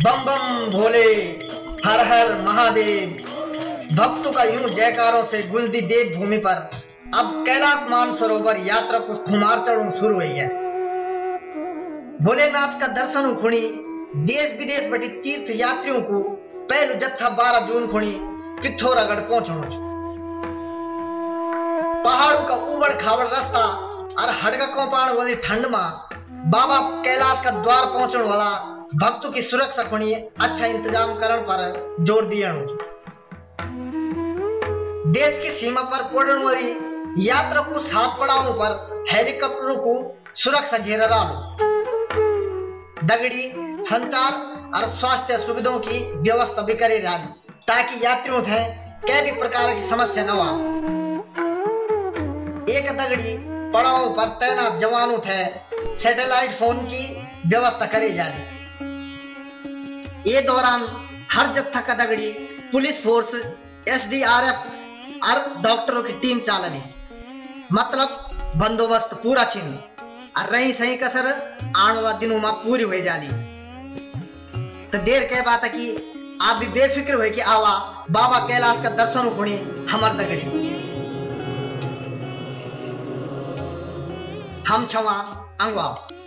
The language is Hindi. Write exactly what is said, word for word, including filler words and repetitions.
बम बम भोले, हर हर महादेव। भक्तों का यूं जयकारों से गुंजती देव भूमि पर अब कैलाश मानसरोवर यात्रा को खुमार चढ़ू शुरू हुई है। भोलेनाथ का दर्शन खुणी देश विदेश बटी तीर्थ यात्रियों को पहलू जत्था बारह जून खुणी पिथौरागढ़ पहुंचणो छ। पहाड़ों का उबड़ खाबड़ रास्ता और हड़का कोपाण वाली ठंड में बाबा कैलाश का द्वार पहुंचने वाला भक्तों की सुरक्षा को अच्छा इंतजाम करने पर जोर दिया। देश की सीमा पर पड़ने वाली यात्रा को सात पड़ावों पर हेलीकॉप्टरों को सुरक्षा घेरा रहा। दगड़ी संचार और स्वास्थ्य सुविधाओं की व्यवस्था भी करी रही ताकि यात्रियों थे कई भी प्रकार की समस्या न हो। एक दगड़ी पड़ावों पर तैनात जवानों थे सैटेलाइट फोन की व्यवस्था करी जाए। ये दौरान हर जत्था का दगड़ी police force, S D R F और डॉक्टरों की टीम चालनी, मतलब बंदोबस्त पूरा छिन और रही सही कसर आने वाला दिनों में पूरी हो जाली। तो देर के बात है कि आप भी बेफिक्र हुए कि आवा बाबा कैलाश का दर्शन होने हमार दगड़ी। हम छवा अंगवा।